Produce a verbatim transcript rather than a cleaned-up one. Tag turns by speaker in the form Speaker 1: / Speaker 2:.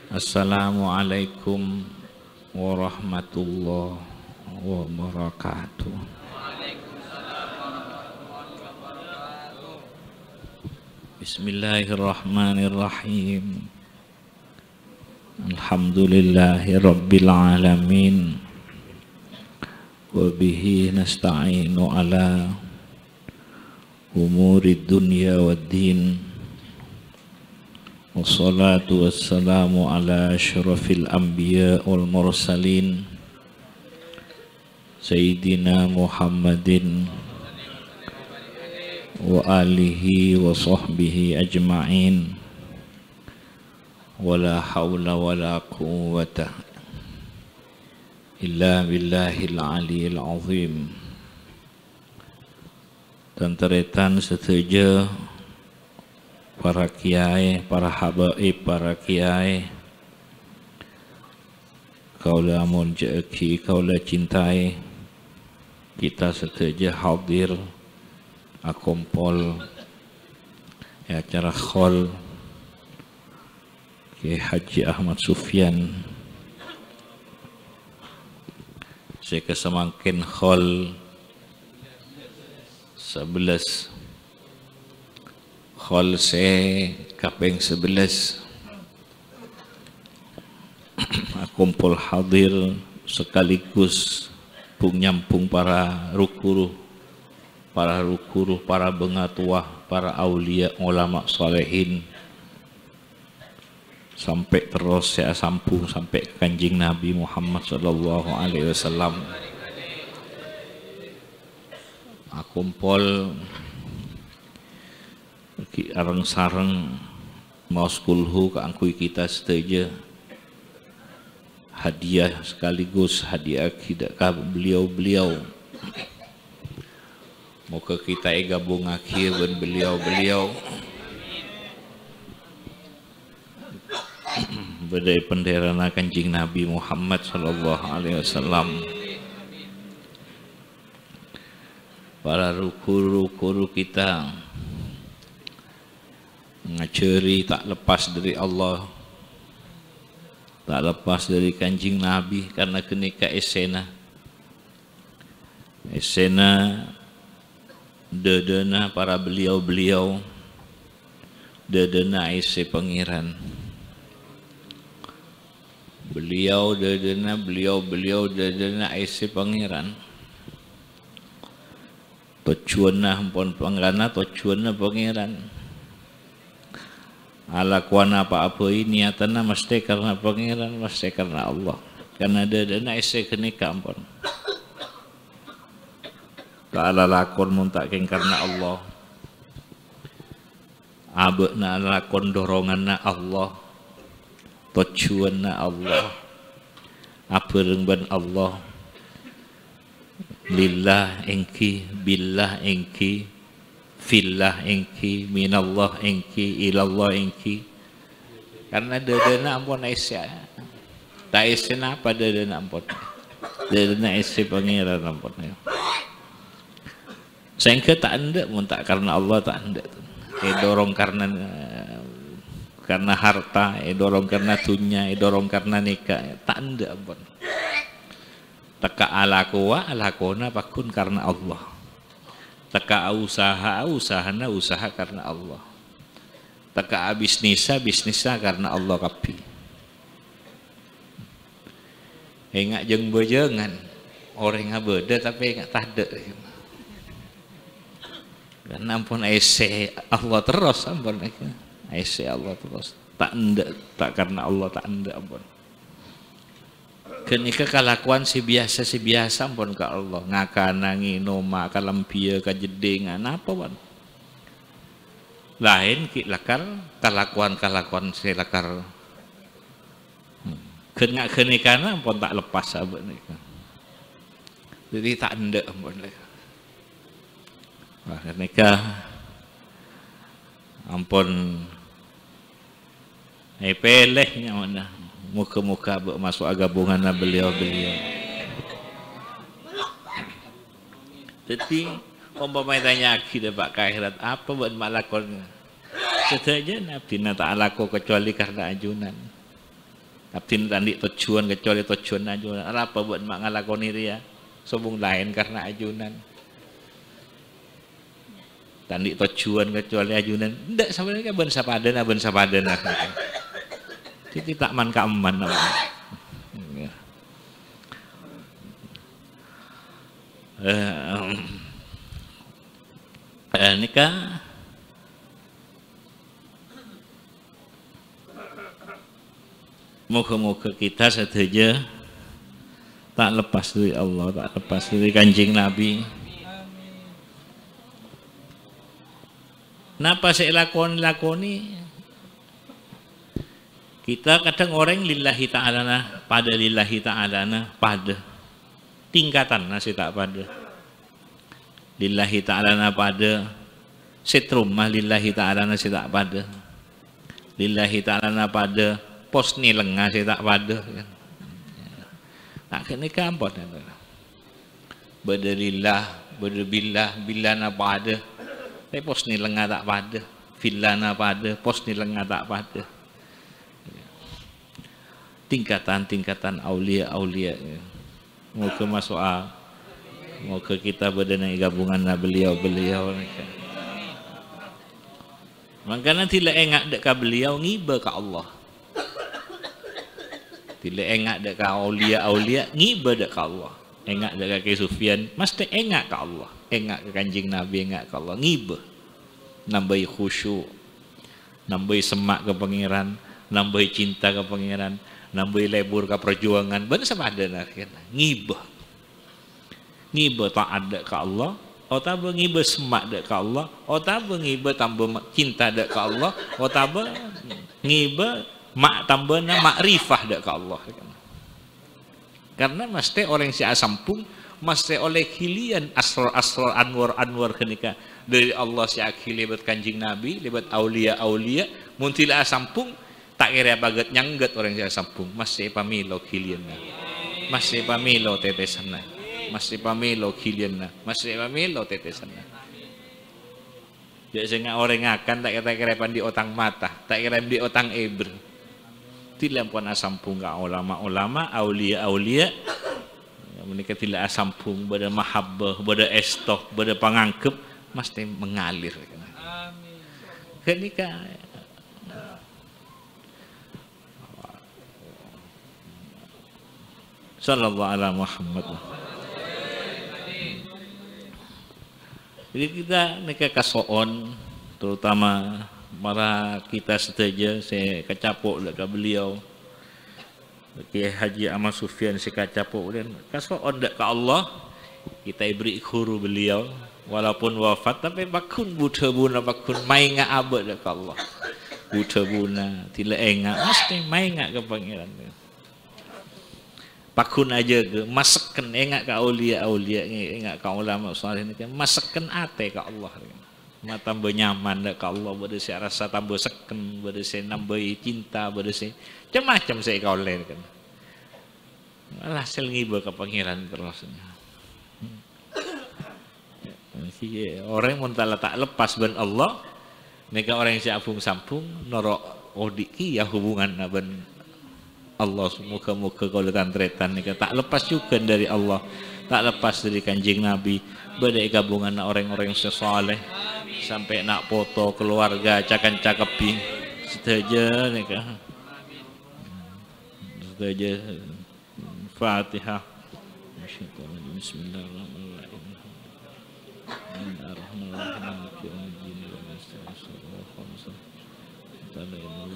Speaker 1: Assalamualaikum warahmatullahi wabarakatuh. Bismillahirrahmanirrahim. Alhamdulillahi rabbil alamin. Wa bihi nasta'inu ala umurid dunya waddin. Wassalatu wassalamu ala asyrafil anbiya wal mursalin Sayyidina Muhammadin wa alihi wa sahbihi ajma'in. Wala hawla wala quwwata illa billahil aliyil azim. Tenteretan setuju para kiai, para habaib, para kiai, kaulah amun jeki, kaulah cintai, kita setuju hadir akumpul ya acara khol Kiai Haji Ahmad Sufyan. Saya kesemangkin khol sebelas khol saya kapeng sebelas kumpul hadir sekaligus pung nyampung para rukuru, para rukuru, para bengatuah, para aulia, ulama solehin, sampai terus saya sampung sampai kanjing Nabi Muhammad Sallallahu Alaihi Wasallam. Kumpul arang sarang mau sekulhu ke angkui kita setuju hadiah sekaligus hadiah kita ke beliau-beliau. Moga kita gabung akhir dengan beliau-beliau badai penderana kanjing Nabi Muhammad Sallallahu Alaihi Wasallam. Para rukuru-rukuru kita ngaceri tak lepas dari Allah, tak lepas dari kanjing Nabi, karena kenika esena esena dedena para beliau-beliau, dedena ese pengiran beliau, dedena beliau-beliau, dedena ese pengiran tocuana pun penggana, tocuana pengiran ala kuana apa-apa ini niatana mesti karena pangeran, mesti karena Allah, karena ada dana ese kenika ampun ta'ala lakon muntakin karena Allah, abekna lakon doronganna Allah, tocuanna Allah, apa rengban Allah, lillah engki, billah engki, fillah engki, minallah engki, ilallah engki, karena dedena ampun aisyah tak aisyah apa dedena ampun, dedena aisyah pangeran ampun ya. Sehingga tak anda pun tak karena Allah, tak anda eh dorong karena karena harta, eh dorong karena dunia, eh dorong karena nikah, tak anda ampun. Taka alakuwa alakuna pakun karena Allah, taka usaha usahana usaha karena Allah, taka bisnisa bisnisa karena Allah kapi. Enggak jeng bejengan orang ngabeda tapi enggak tade. Karena ampun ese Allah terus ampun ese Allah terus, tak anda tak karena Allah, tak anda ampun. Kenika kalakuan si biasa si biasa pun ke Allah ngakana nginoma kalampia kajedingan apa wan lain ki lakar kalakuan kalakuan si lakar kena kenikana pun tak lepas abad nika, jadi tak anda pun nika. Wah kenika ampun eh pelehnya mana muka-muka masuk gabungan beliau-beliau. Jadi umpamanya tanya akidah Pak akhirat apa buat malakon? Saja Nabi na tak laku kecuali karena ajunan. Tapi tadi tujuan kecuali tujuan ajunan. Apa buat mak ngalakoni ria? Sombong lain karena ajunan. Tadi tujuan kecuali ajunan. Ndak sebenarnya ben sapadana ben sapadana. Jadi tak man ka aman. Eh, eh, nikah moga-moga kita saja tak lepas dari Allah, tak lepas dari Kanjeng Nabi. Napa saya lakoni-lakoni? Kita kadang orang lillahi ta'ala nah, pada lillahi ta'ala nah, pada tingkatan nasi tak pada lillahi ta'ala nah, pada setrum mah lillahi ta'ala nasi tak pada lillahi ta'ala nah, pada pos nilengah saya tak pada kan. Nah kini kampot berdalillah berbillah billah na pada tapi pos nilengah tak pada fillah na pada pos nilengah tak pada tingkatan-tingkatan aulia-aulia moga masuk a moga kita berdana gabungan beliau-beliau makanya tidak engak dekat beliau ngiba ke Allah. Tidak engak dekat aulia-aulia ngiba dekat Allah. Engak dekat ke Sufyan, mesti engak ke Allah. Engak ke Kanjeng Nabi, engak ke Allah. Ngiba. Nambahi khusyuk. Nambahi semak ke pangeran, nambahi cinta ke pangeran, nambahi lebur ke perjuangan. Benar sama ada akhirnya. Ngiba. Ngiba taat dekat ke Allah. Otaba ngiba semak dekat ke Allah. Otaba ngiba tambah cinta dekat ke Allah. Otaba ngiba mak tambahna makrifah dak ke Allah karena mesti orang si asampung mesti oleh kilian asrar-asrar anwar-anwar kenika dari Allah si akhir lebat Kanjeng Nabi lebat aulia-aulia mun tila asampung tak kira baget nyangget orang si asampung mesti pamilo kilianna mesti pamilo tetesanna mesti pamilo kilianna mesti pamilo tetesanna jadi sehingga orang akan tak kira-kira di otang mata tak kira di otang eber tidak pun asampung ke ulama-ulama, aulia-aulia mereka tidak asampung pada mahabbah, pada estoh, pada pangangkep mesti mengalir amin kenika sallallahu alaihi Muhammad jadi kita nikah kasoon terutama para kita saja saya kecapuk dekat beliau Kiai Haji Ahmad Sufyan saya kecapuk dan kasoon dekat Allah kita beri guru beliau walaupun wafat tapi bakun buta buna bakun main ngak abad dekat Allah buta buna tidak engak mesti main ngak ke pangeran bakun aja ke masakkan engak ke aulia-aulia engak ke ulama saleh ini masakkan ate ke Allah ma tambah nyaman dak Allah bade saya rasa tambah seken bade saya nambah cinta bade saya macam-macam saya kau lain kan malah sel ngiba ke pangeran terusnya orang mun tak lepas ben Allah mereka orang yang siapung sampung norok odiki ya hubungan ben Allah muka-muka kau tantretan mereka tak lepas juga dari Allah tak lepas dari Kanjeng Nabi bade gabungan orang-orang yang saleh sampai nak foto keluarga cakan cakepi setuju nikah setuju Fatihah Bismillahirrahmanirrahim